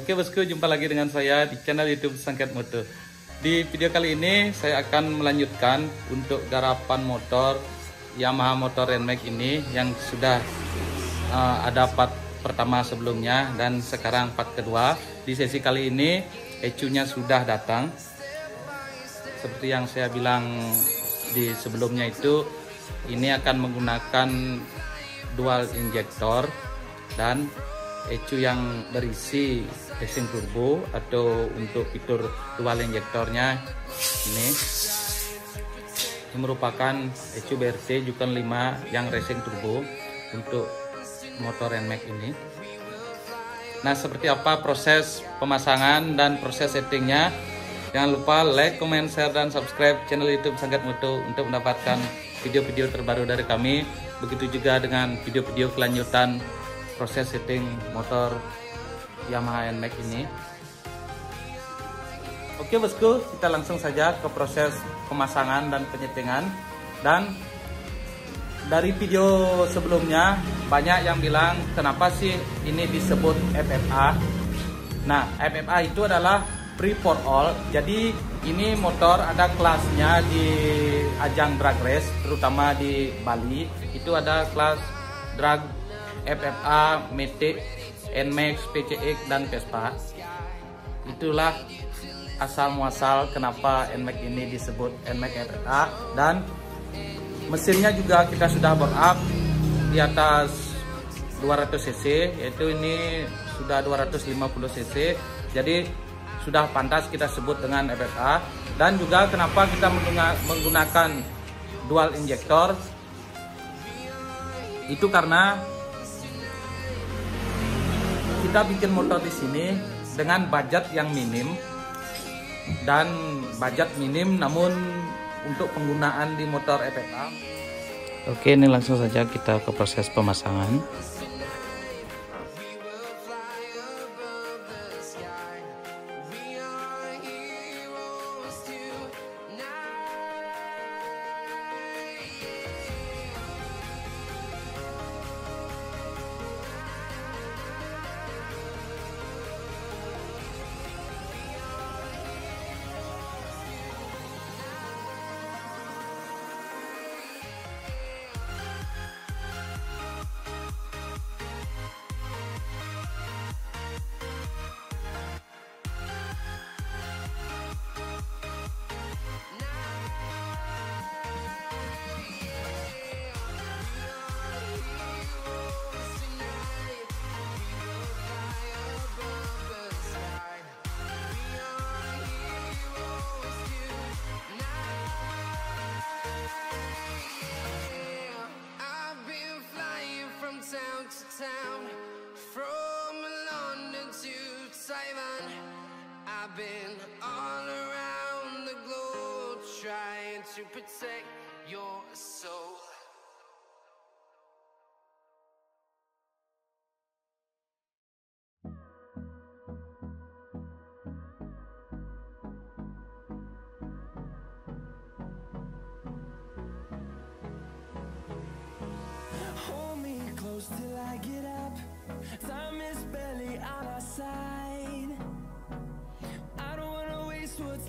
Oke bosku, jumpa lagi dengan saya di channel YouTube Sangket Moto. Di video kali ini saya akan melanjutkan untuk garapan motor Yamaha Motor NMAX ini yang sudah ada part pertama sebelumnya dan sekarang part kedua. Di sesi kali ini ECU-nya sudah datang. Seperti yang saya bilang di sebelumnya itu, ini akan menggunakan dual injektor dan ECU yang berisi racing turbo, atau untuk fitur dual injektornya ini merupakan ECU BRT Jukon 5 yang racing turbo untuk motor NMAX ini. Nah, seperti apa proses pemasangan dan proses settingnya? Jangan lupa like, comment, share, dan subscribe channel YouTube Sangket Moto untuk mendapatkan video-video terbaru dari kami. Begitu juga dengan video-video kelanjutan proses setting motor Yamaha NMAX ini. Oke bosku, kita langsung saja ke proses pemasangan dan penyetingan. Dan dari video sebelumnya banyak yang bilang kenapa sih ini disebut FFA. Nah, FFA itu adalah free for all. Jadi ini motor ada kelasnya di ajang drag race, terutama di Bali. Itu ada kelas drag FFA, Matic, NMAX, PCX, dan Vespa. Itulah asal muasal kenapa NMAX ini disebut NMAX FFA. Dan mesinnya juga kita sudah bore up di atas 200 cc, yaitu ini sudah 250 cc. Jadi sudah pantas kita sebut dengan FFA. Dan juga kenapa kita menggunakan dual injektor, itu karena kita bikin motor di sini dengan budget yang minim, dan budget minim namun untuk penggunaan di motor FFA. Oke, ini langsung saja kita ke proses pemasangan. From London to Taiwan, I've been all around the globe trying to protect your soul. Hold me close till I get up. Time is barely on our side. I don't wanna waste what's.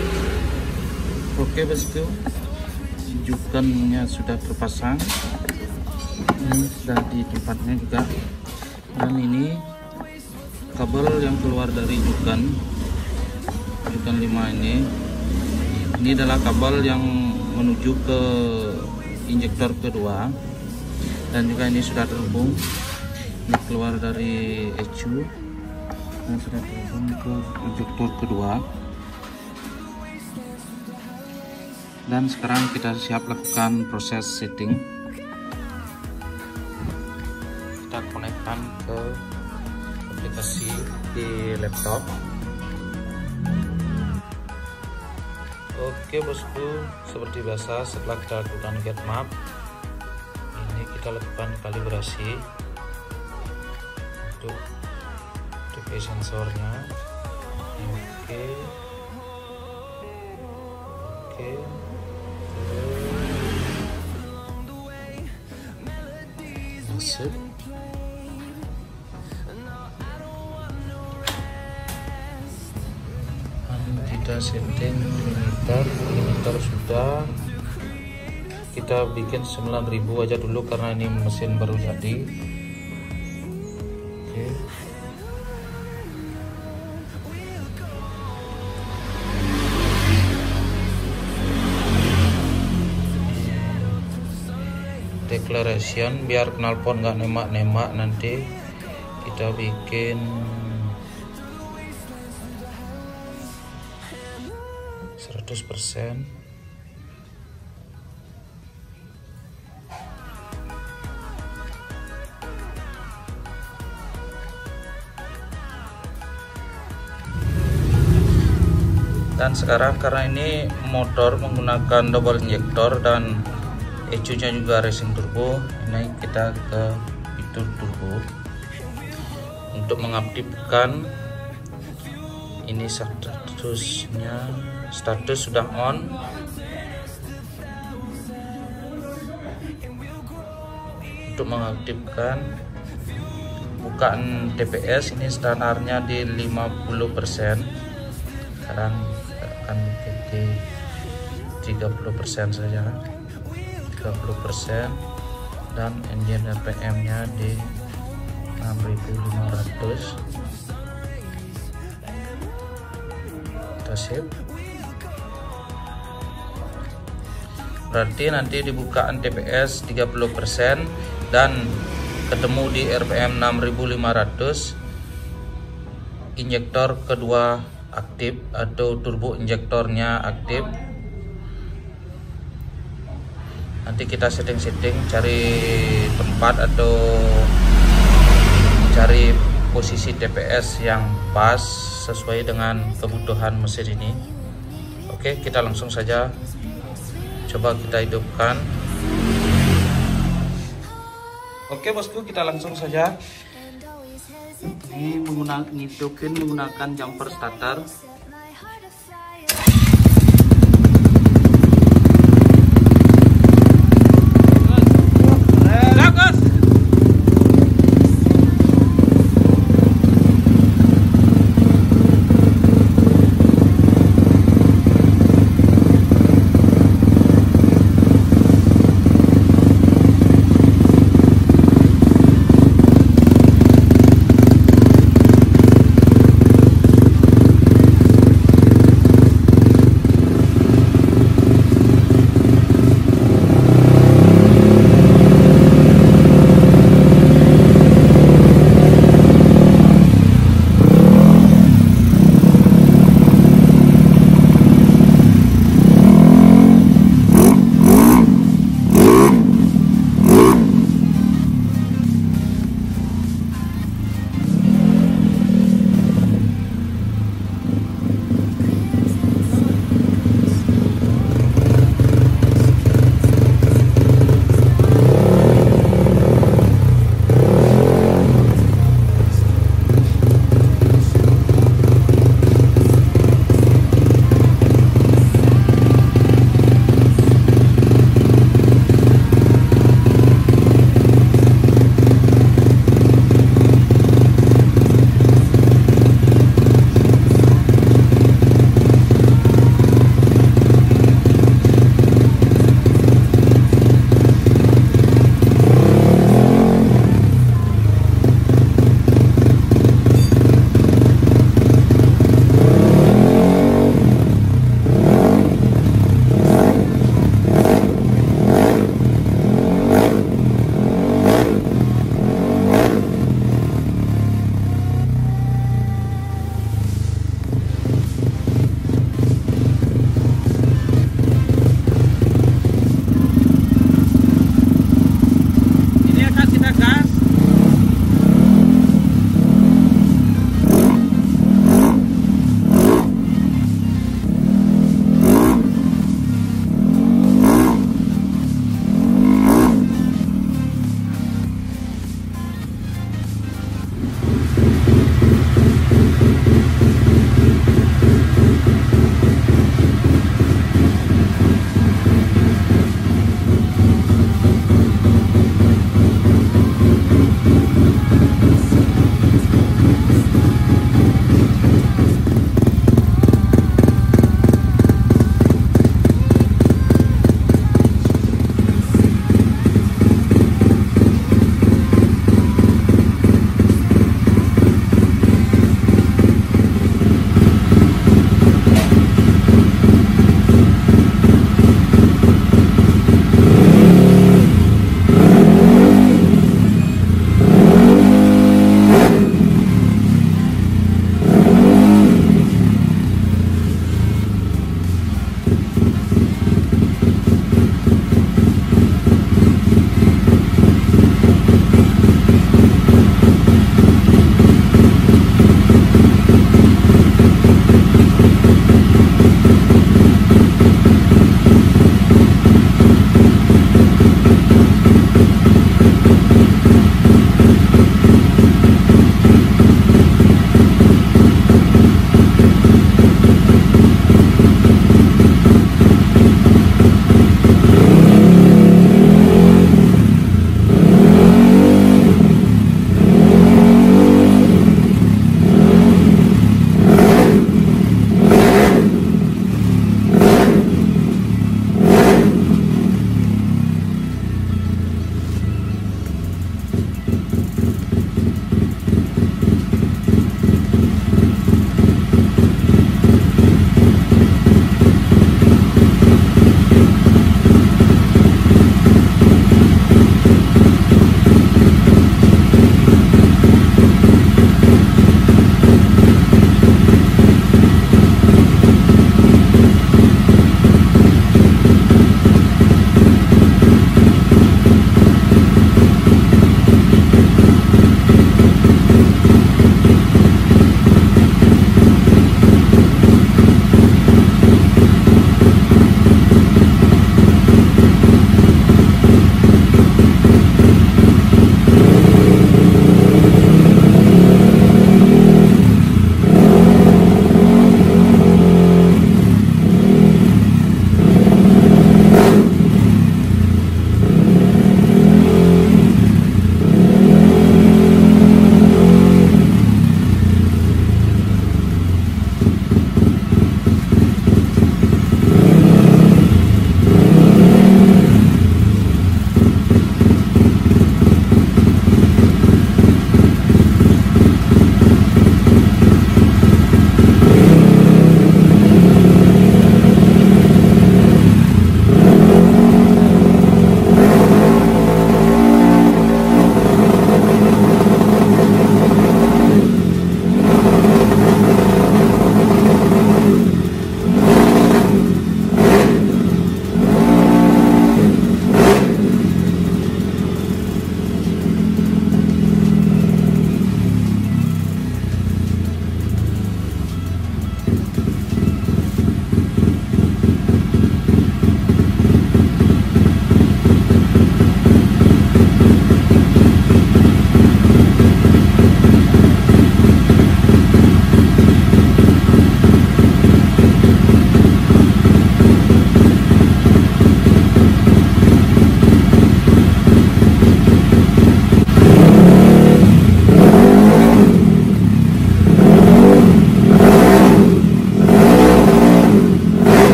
Oke bosku, jukannya sudah terpasang. Ini sudah di tempatnya juga. Dan ini kabel yang keluar dari jukan 5 ini. Ini adalah kabel yang menuju ke injektor kedua. Dan juga ini sudah terhubung, ini keluar dari ECU dan sudah terhubung ke injektor kedua. Dan sekarang kita siap lakukan proses setting. Kita konekkan ke aplikasi di laptop. Oke bosku, seperti biasa setelah kita lakukan get map, kita lakukan kalibrasi untuk DP sensornya. Oke. Masuk. kita setting limiter sudah, kita bikin 9.000 aja dulu karena ini mesin baru jadi. Oke. Declaration biar knalpot nggak nemak-nemak, nanti kita bikin 100%. Dan sekarang karena ini motor menggunakan double injektor dan ECU-nya juga racing turbo, ini kita ke fitur turbo untuk mengaktifkan ini. Status sudah on. Untuk mengaktifkan bukaan TPS ini standarnya di 50%, sekarang akan di 30% saja, 30%, dan engine RPM nya di 6500. Kita save. Berarti nanti dibukaan TPS 30% dan ketemu di RPM 6500, injektor kedua aktif atau turbo injektornya aktif. Nanti kita setting-setting, cari tempat atau cari posisi TPS yang pas sesuai dengan kebutuhan mesin ini. Oke, kita langsung saja coba kita hidupkan. Oke bosku, kita langsung saja ini menggunakan jumper starter.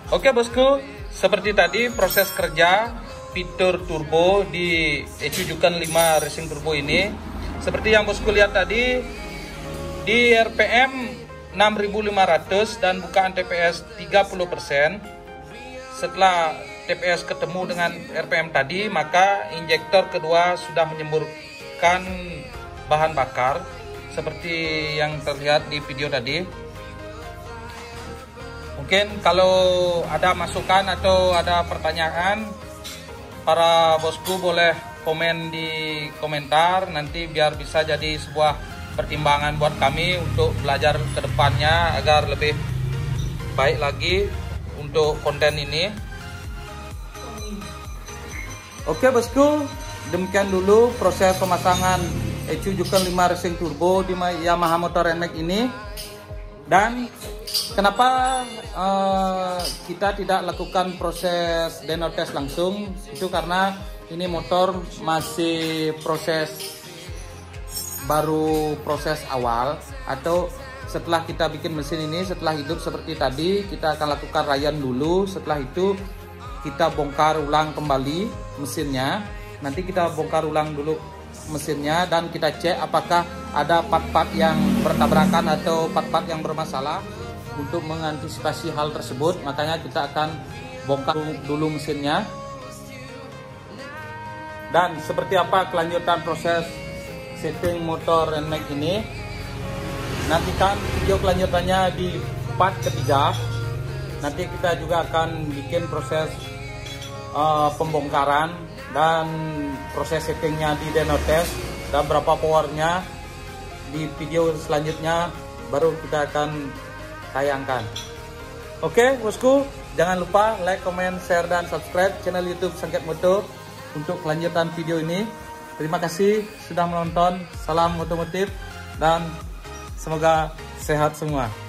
Oke bosku, seperti tadi proses kerja fitur turbo di Ecujukan 5 Racing Turbo ini. Seperti yang bosku lihat tadi, di RPM 6500 dan bukaan TPS 30%. Setelah TPS ketemu dengan RPM tadi, maka injektor kedua sudah menyemburkan bahan bakar seperti yang terlihat di video tadi. Mungkin kalau ada masukan atau ada pertanyaan, para bosku boleh komen di komentar, nanti biar bisa jadi sebuah pertimbangan buat kami untuk belajar ke depannya agar lebih baik lagi untuk konten ini. Oke bosku, demikian dulu proses pemasangan Ecujukan 5 Racing Turbo di Yamaha Motor NMAX ini. Dan kenapa kita tidak lakukan proses dyno test langsung, itu karena ini motor masih baru proses awal, atau setelah kita bikin mesin ini, setelah hidup seperti tadi, kita akan lakukan rayan dulu. Setelah itu kita bongkar ulang kembali mesinnya. Nanti kita bongkar ulang dulu mesinnya dan kita cek apakah ada part-part yang bertabrakan atau part-part yang bermasalah. Untuk mengantisipasi hal tersebut, makanya kita akan bongkar dulu mesinnya. Dan seperti apa kelanjutan proses setting motor NMAX ini, nantikan video kelanjutannya di part ketiga. Nanti kita juga akan bikin proses pembongkaran dan proses settingnya di dyno test dan berapa powernya di video selanjutnya baru kita akan tayangkan. Oke bosku, jangan lupa like, comment, share, dan subscribe channel YouTube Sengket Moto untuk kelanjutan video ini. Terima kasih sudah menonton. Salam otomotif dan semoga sehat semua.